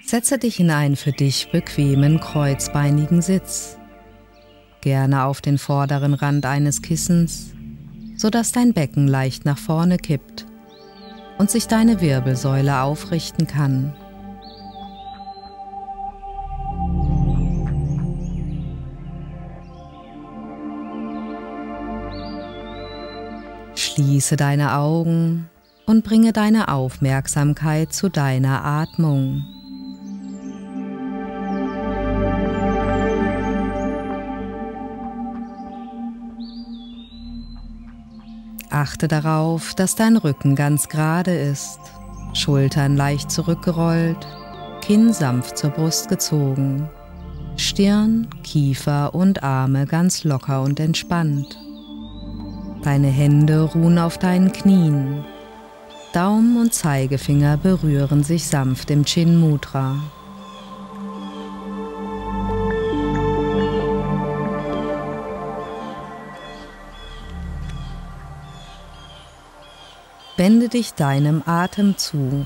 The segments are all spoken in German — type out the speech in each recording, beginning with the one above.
Setze dich in einen für dich bequemen kreuzbeinigen Sitz, gerne auf den vorderen Rand eines Kissens, sodass dein Becken leicht nach vorne kippt und sich deine Wirbelsäule aufrichten kann. Schließe deine Augen und bringe deine Aufmerksamkeit zu deiner Atmung. Achte darauf, dass dein Rücken ganz gerade ist, Schultern leicht zurückgerollt, Kinn sanft zur Brust gezogen, Stirn, Kiefer und Arme ganz locker und entspannt. Deine Hände ruhen auf deinen Knien, Daumen und Zeigefinger berühren sich sanft im Chin Mudra. Wende dich deinem Atem zu.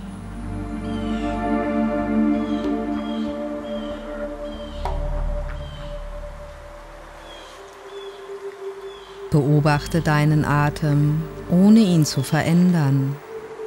Beobachte deinen Atem, ohne ihn zu verändern.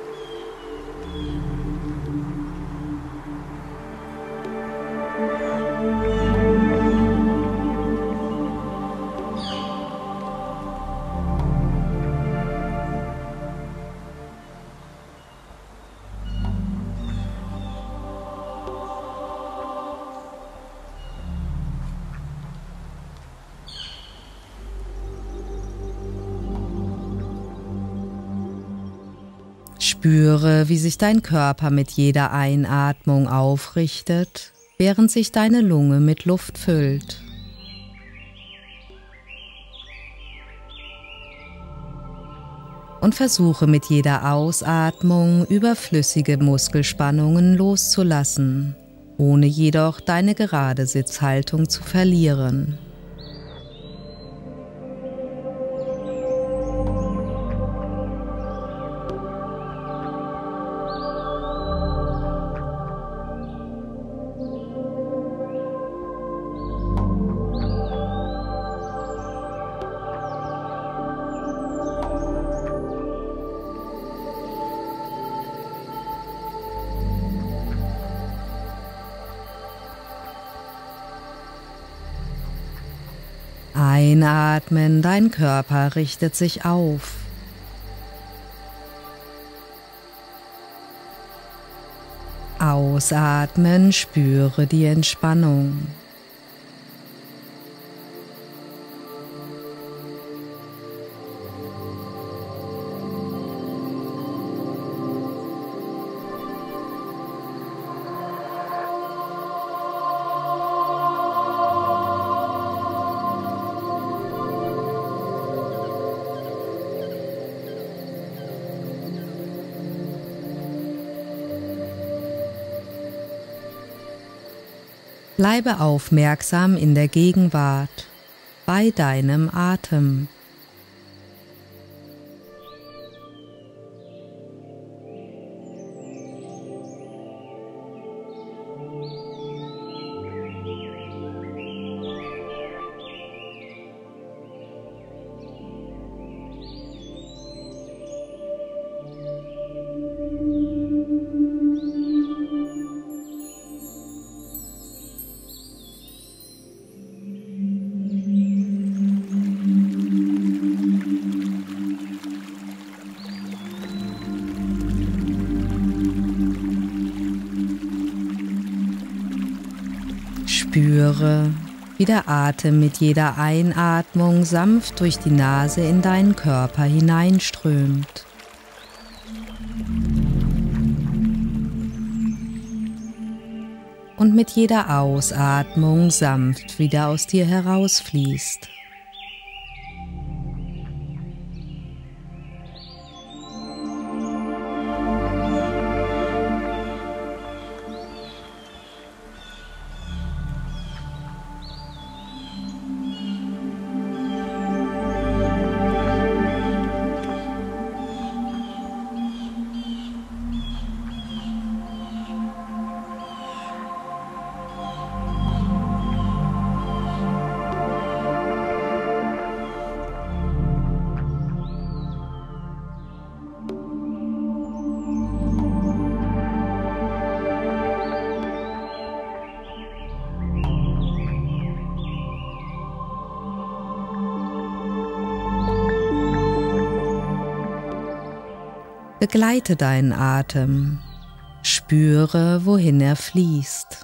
Spüre, wie sich dein Körper mit jeder Einatmung aufrichtet, während sich deine Lunge mit Luft füllt. Und versuche mit jeder Ausatmung überflüssige Muskelspannungen loszulassen, ohne jedoch deine gerade Sitzhaltung zu verlieren. Einatmen, dein Körper richtet sich auf. Ausatmen, spüre die Entspannung. Bleibe aufmerksam in der Gegenwart, bei deinem Atem. Spüre, wie der Atem mit jeder Einatmung sanft durch die Nase in deinen Körper hineinströmt. Und mit jeder Ausatmung sanft wieder aus dir herausfließt. Begleite deinen Atem, spüre, wohin er fließt.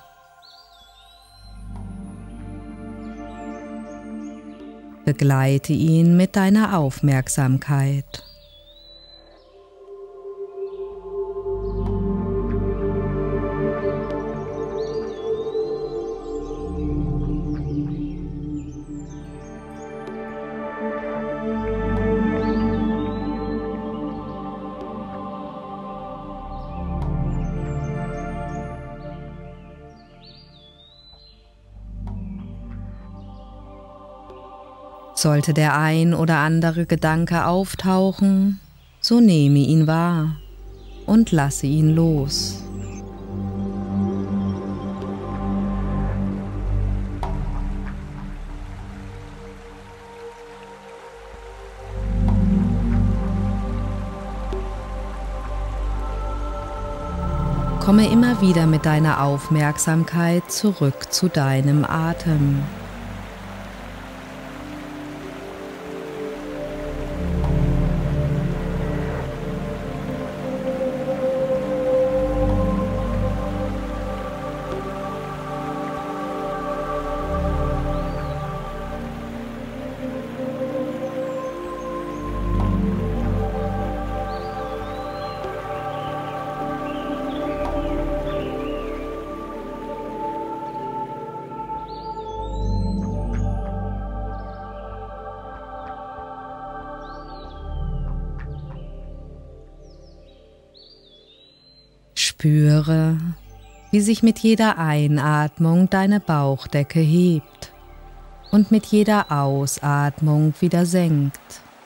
Begleite ihn mit deiner Aufmerksamkeit. Sollte der ein oder andere Gedanke auftauchen, so nehme ihn wahr und lasse ihn los. Komme immer wieder mit deiner Aufmerksamkeit zurück zu deinem Atem. Spüre, wie sich mit jeder Einatmung deine Bauchdecke hebt und mit jeder Ausatmung wieder senkt.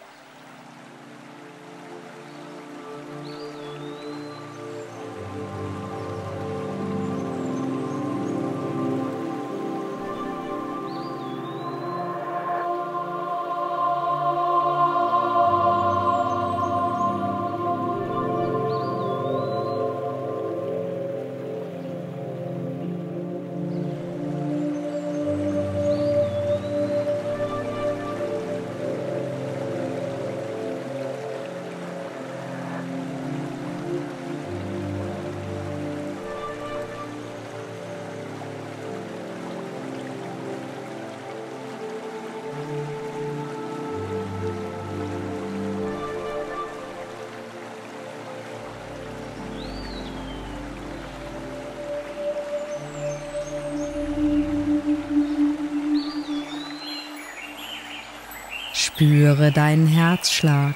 Spüre deinen Herzschlag.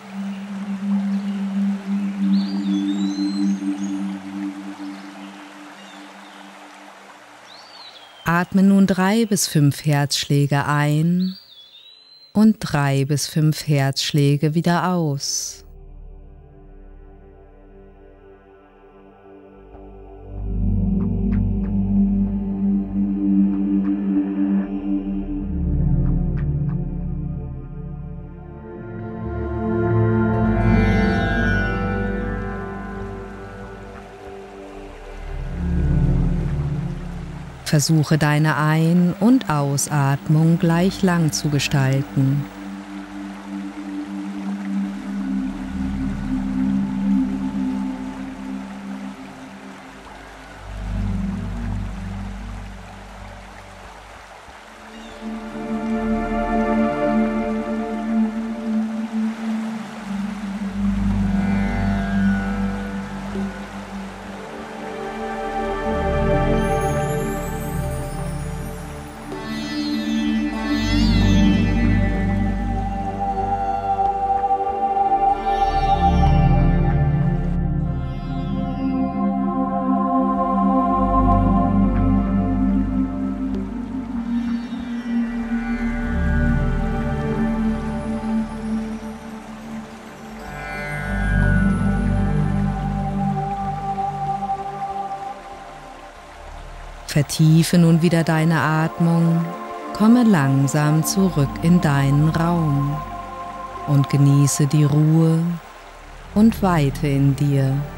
Atme nun 3 bis 5 Herzschläge ein und 3 bis 5 Herzschläge wieder aus. Versuche deine Ein- und Ausatmung gleich lang zu gestalten. Vertiefe nun wieder deine Atmung, komme langsam zurück in deinen Raum und genieße die Ruhe und Weite in dir.